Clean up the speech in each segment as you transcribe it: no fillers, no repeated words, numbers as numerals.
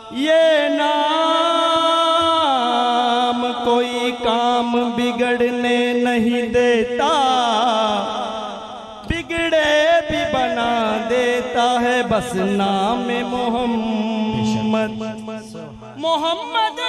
ये नाम कोई काम बिगड़ने नहीं देता, बिगड़े भी बना देता है बस नाम मोहम्मद। मोहम्मद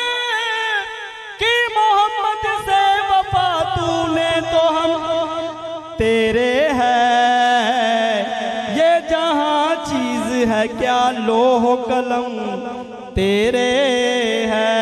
की मोहम्मद से वफा तूने तो हम तेरे है, ये जहां चीज है क्या लोह कलम तेरे है।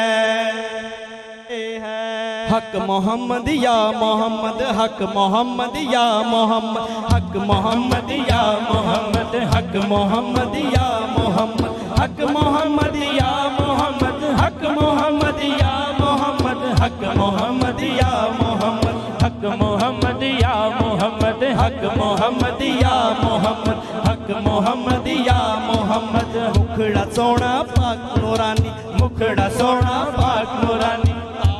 हक मोहम्मद या मोहम्मद, हक मोहम्मद या मोहम्मद, हक मोहम्मद या मोहम्मद, हक मोहम्मद या मोहम्मद, हक मोहम्मद या मोहम्मद, हक मोहम्मद या मोहम्मद, हक मोहम्मद या मोहम्मद, हक मोहम्मद या मोहम्मद, हक मोहम्मद या मोहम्मद, हक मोहम्मद या मोहम्मद। मुखड़ा सोना पाक नूरानी, मुखड़ा सोना पाक नूरानी,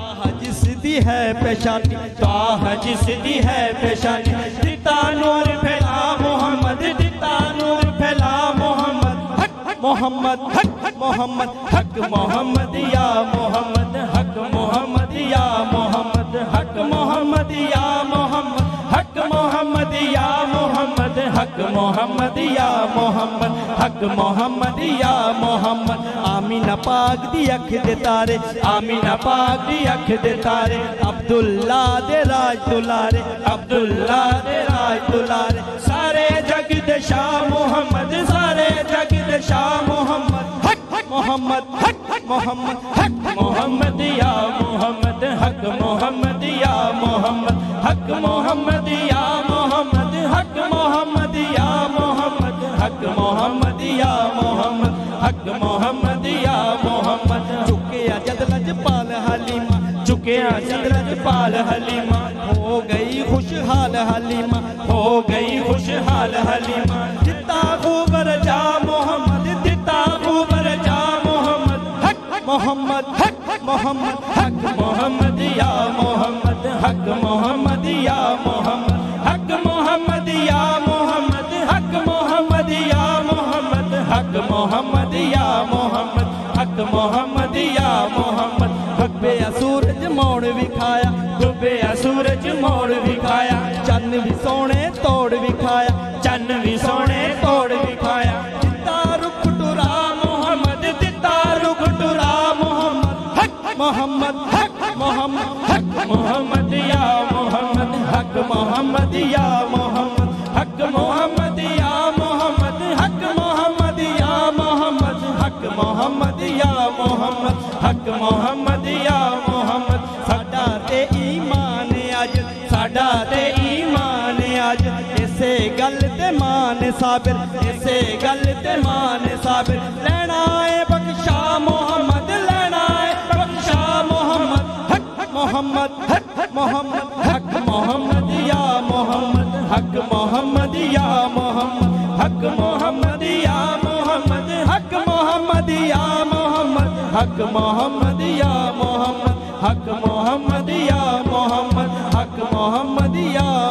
जिसदी है पेशानी, ताह जिसदी है पेशानी, दिता नूर फैला मोहम्मद, दिता नूर फैला मोहम्मद। हक मोहम्मद, हक मोहम्मद, हक मोहम्मद या मोहम्मद, हक मोहम्मद या मोहम्मद, हक मोहम्मद या मोहम्मद, हक मोहम्मद या मोहम्मद, हक मोहम्मद या मोहम्मद, हक मोहम्मद या मोहम्मद। आमीना पाक दी अख दे तारे, आमीना पाक दी अख दे तारे, अब्दुल्ला दे राज दुलारे, अब्दुल्ला दे राज दुलारे, सारे जग दे शाह मोहम्मद, सारे जग दे शाह मोहम्मद। हक मोहम्मद, हक मोहम्मद, हक मोहम्मद या मोहम्मद, हक मोहम्मद या मोहम्मद, हक मोहम्मद या मोहम्मद, हक मोहम्मद या मोहम्मद, हक मोहम्मद या मोहम्मद, हक मोहम्मद या मोहम्मद। चुके जद लजपाल हलीमा, चुके जद लजपाल हलीमा, हो गई खुशहाल हलीमा, हो गई खुशहाल हलीमा। दिता खूबर जा मोहम्मद, दिता खूबर जा मोहम्मद, हक मोहम्मद, हक मोहम्मद, हक मोहम्मद या मोहम्मद, हक मोहम्मद या मोहम्मद, हक मोहम्मद या मोहम्मद, हक मोहम्मद या मोहम्मद, हक मोहम्मद या मोहम्मद, हक मोहम्मद या मोहम्मद। डुबे सूरज मोड़ विखाया, डुबे सूरज मोड़ विखाया, चन्न भी सोने तोड़ विखाया, चन्न भी सोने तोड़ विखाया। दिता रुख टुरा मोहम्मद, दिता रुख टुरा मोहम्मद, हक मोहम्मद, हक मोहम्मद, हक मोहम्मद या मोहम्मद, हक मोहम्मद या मोहम्मद, हक मोहम्मद या मोहम्मद, हक मोहम्मद या मोहम्मद, हक मोहम्मद या मोहम्मद, हक मोहम्मद या मोहम्मद। साडा ते ईमान अज, साडा ते ईमान अज, इसे गल ते मान साबिर, इसे गल ते मान साबिर। लेना है बख्शा मोहम्मद, लेना है बख्शा मोहम्मद, हक मोहम्मद, हक मोहम्मद, हक मोहम्मद या मोहम्मद, हक मोहम्मद या मोहम्मद, हक मोहम्मद या मोहम्मद, हक मोहम्मद या मोहम्मद, हक मोहम्मद या मोहम्मद, हक मोहम्मद या मोहम्मद, हक मोहम्मद या